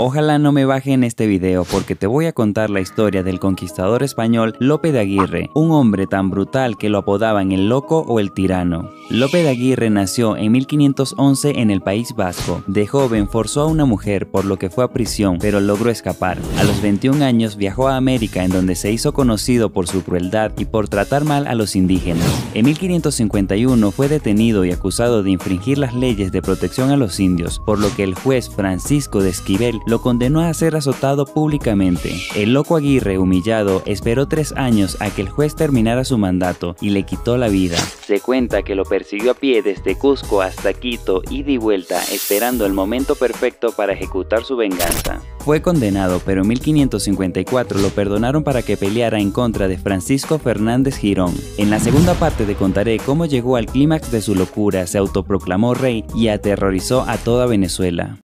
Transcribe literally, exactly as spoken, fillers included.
Ojalá no me baje en este video porque te voy a contar la historia del conquistador español Lope de Aguirre, un hombre tan brutal que lo apodaban el loco o el tirano. Lope de Aguirre nació en mil quinientos once en el País Vasco. De joven forzó a una mujer por lo que fue a prisión, pero logró escapar. A los veintiún años viajó a América, en donde se hizo conocido por su crueldad y por tratar mal a los indígenas. En mil quinientos cincuenta y uno fue detenido y acusado de infringir las leyes de protección a los indios, por lo que el juez Francisco de Esquivel lo condenó a ser azotado públicamente. El loco Aguirre, humillado, esperó tres años a que el juez terminara su mandato y le quitó la vida. Se cuenta que lo persiguió a pie desde Cusco hasta Quito, ida y vuelta, esperando el momento perfecto para ejecutar su venganza. Fue condenado, pero en mil quinientos cincuenta y cuatro lo perdonaron para que peleara en contra de Francisco Fernández Girón. En la segunda parte te contaré cómo llegó al clímax de su locura, se autoproclamó rey y aterrorizó a toda Venezuela.